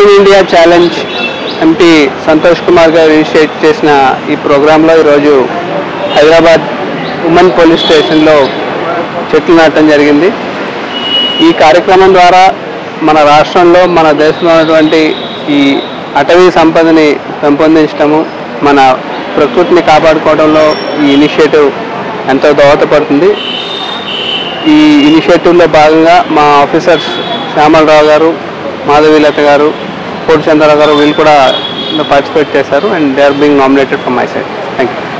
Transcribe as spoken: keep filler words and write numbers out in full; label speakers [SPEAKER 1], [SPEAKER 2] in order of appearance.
[SPEAKER 1] Green India challenge MP Santosh Kumar garu initiate చేసిన ఈ ప్రోగ్రాంలో ఈరోజు హైదరాబాద్ ఉమెన్ పోలీస్ స్టేషన్లో చెట్లు నాటడం జరిగింది. ఈ కార్యక్రమం ద్వారా మన రాష్ట్రంలో మన దేశంలో ఉన్నటువంటి ఈ అటవీ సంపదని పెంపొందించడము, మన ప్రకృతిని కాపాడుకోవడంలో ఈ ఇనిషియేటివ్ ఎంతో దోహదపడుతుంది. ఈ ఇనిషియేటివ్లో భాగంగా మా ఆఫీసర్స్ శ్యామలరావు గారు, మాధవీలత గారు, పూర్ణచంద్రరావు గారు వీళ్ళు కూడా పార్టిసిపేట్ చేశారు. And they are being nominated from my side. Thank you.